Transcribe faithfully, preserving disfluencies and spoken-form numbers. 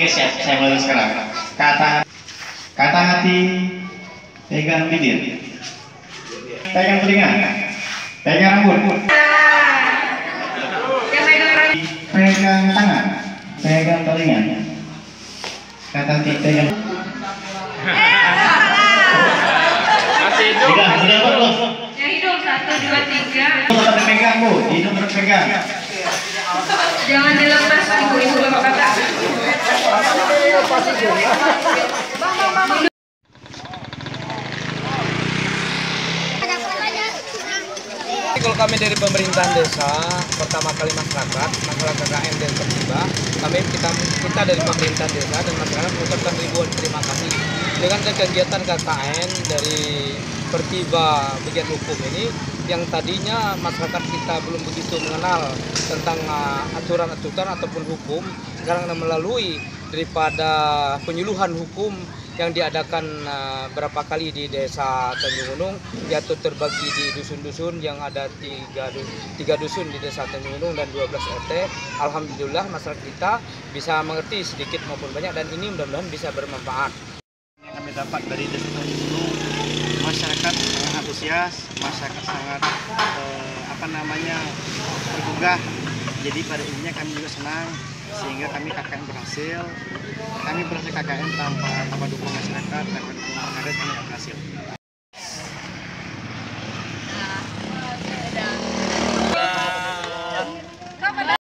Oke siap, saya mulai sekarang. Kata kata hati, pegang bibir, pegang telinga, pegang rambut, pegang tangan, pegang telinga. Kata hati, pegang. Tiga, sudah belum? Yang hidung satu dua tiga. Tetap dipegang bu, hidung tetap pegang. Jangan dilepas ibu-ibu bapak kata. Kalau kami dari pemerintahan desa, pertama kali masyarakat, masalah K K N dan Pertiba, kami kita kita dari pemerintahan desa dan masyarakat mengucapkan ribuan terima kasih dengan kegiatan K K N dari Pertiba bagian hukum ini yang tadinya masyarakat kita belum begitu mengenal tentang aturan-aturan uh, ataupun hukum, sekarang melalui daripada penyuluhan hukum yang diadakan uh, berapa kali di desa Tanjung Gunung, yaitu terbagi di dusun-dusun yang ada tiga, tiga dusun di desa Tanjung Gunung dan dua belas R T. Alhamdulillah masyarakat kita bisa mengerti sedikit maupun banyak dan ini mudah-mudahan bisa bermanfaat. Yang kami dapat dari desa Tanjung Gunung, masyarakat sangat antusias, masyarakat sangat eh, apa namanya tergugah. Jadi pada intinya kami juga senang sehingga kami K K N berhasil. Kami berhasil K K N tanpa tanpa dukung masyarakat, tanpa dukung pengadat kami berhasil.